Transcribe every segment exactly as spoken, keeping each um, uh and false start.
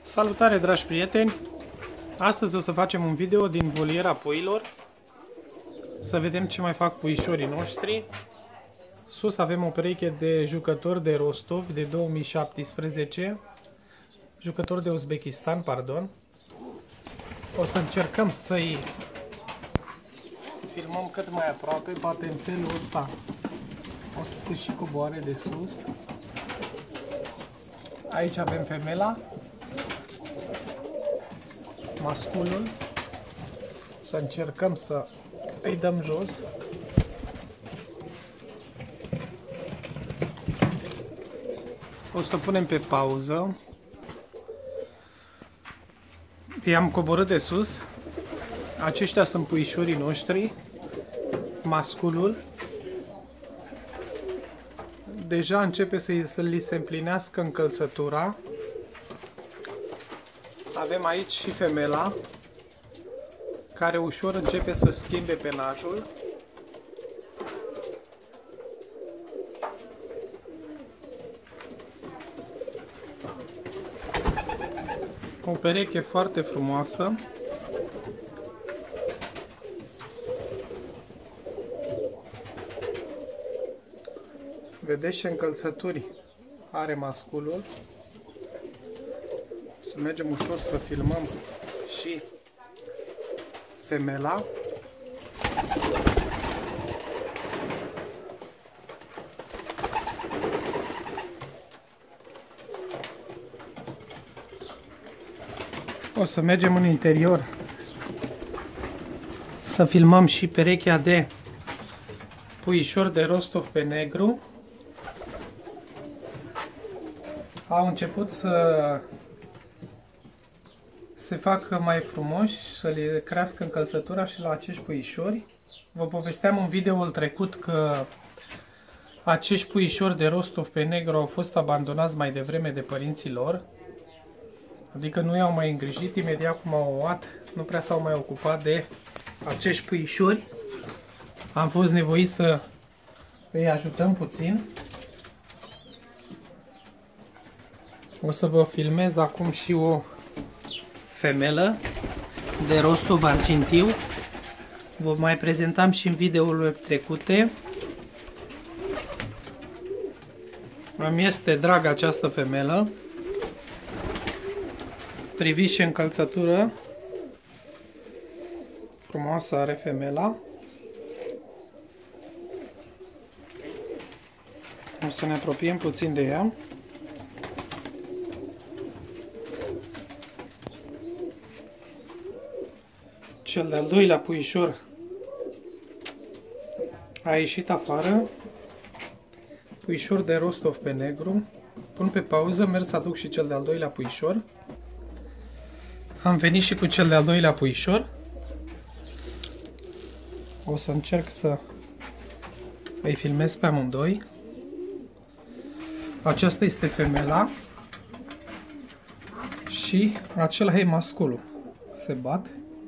Salutare, dragi prieteni! Astăzi o să facem un video din voliera puiilor. Să vedem ce mai fac puișorii noștri. Sus avem o pereche de jucători de Rostov de două mii șaptesprezece. Jucători de Uzbekistan, pardon. O să încercăm să-i filmăm cât mai aproape, poate în felul ăsta o să se și coboare de sus. Aici avem femela, masculul. Să încercăm să îi dăm jos. O să punem pe pauză. I-am coborât de sus. Aceștia sunt puișorii noștri. Masculul deja începe să, să li se împlinească încălțătura. Avem aici și femela, care ușor începe să schimbe penajul. O pereche foarte frumoasă. Vedeți ce încălțături are masculul. Să mergem ușor să filmăm și femela. O să mergem în interior să filmăm și perechea de puișor de Rostov pe negru. Au început să se facă mai frumoși, să le crească încălțătura și la acești puișori. Vă povesteam în videoul trecut că acești puișori de Rostov pe negru au fost abandonați mai devreme de părinții lor. Adică nu i-au mai îngrijit, imediat cum au luat, nu prea s-au mai ocupat de acești puișori. Am fost nevoit să îi ajutăm puțin. O să vă filmez acum și o femelă de Rostov argintiu. Vă mai prezentam și în videourile trecute. Îmi este dragă această femelă. Priviți ce încălțătură frumoasă are femela. O să ne apropiem puțin de ea. Cel de-al doilea puișor a ieșit afară. Puișor de Rostov pe negru. Pun pe pauză, merg să aduc și cel de-al doilea puișor. Am venit și cu cel de-al doilea puișor. O să încerc să îi filmez pe amândoi. Aceasta este femela și acela e masculul. Se bat.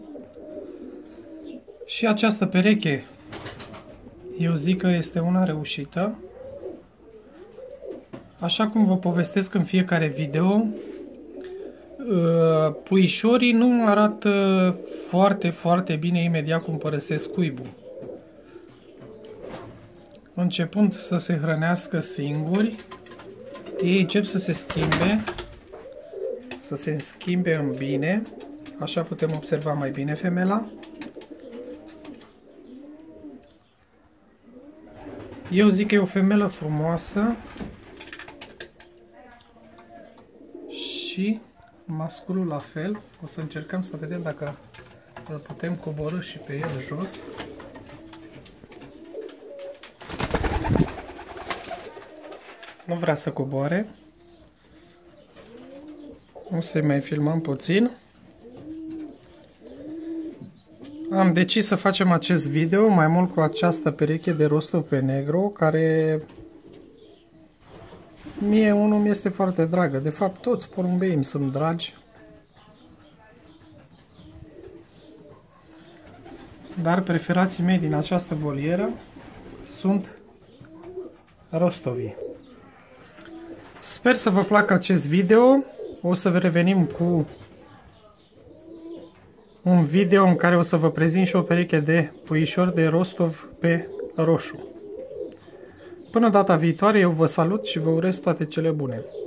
Și această pereche, eu zic că este una reușită. Așa cum vă povestesc în fiecare video, puișorii nu arată foarte, foarte bine imediat cum părăsesc cuibul. Începând să se hrănească singuri, ei încep să se schimbe, să se schimbe în bine. Așa putem observa mai bine femela. Eu zic că e o femelă frumoasă și masculul la fel. O să încercăm să vedem dacă îl putem coborî și pe el jos. Nu vrea să coboare. O să-i mai filmăm puțin. Am decis să facem acest video mai mult cu această pereche de Rostov pe negru, care mie unul mi este foarte dragă. De fapt, toți porumbeii îmi sunt dragi. Dar preferații mei din această volieră sunt Rostovii. Sper să vă placă acest video. o să revenim cu un video în care o să vă prezint și o pereche de puișori de Rostov pe roșu. Până data viitoare, eu vă salut și vă urez toate cele bune.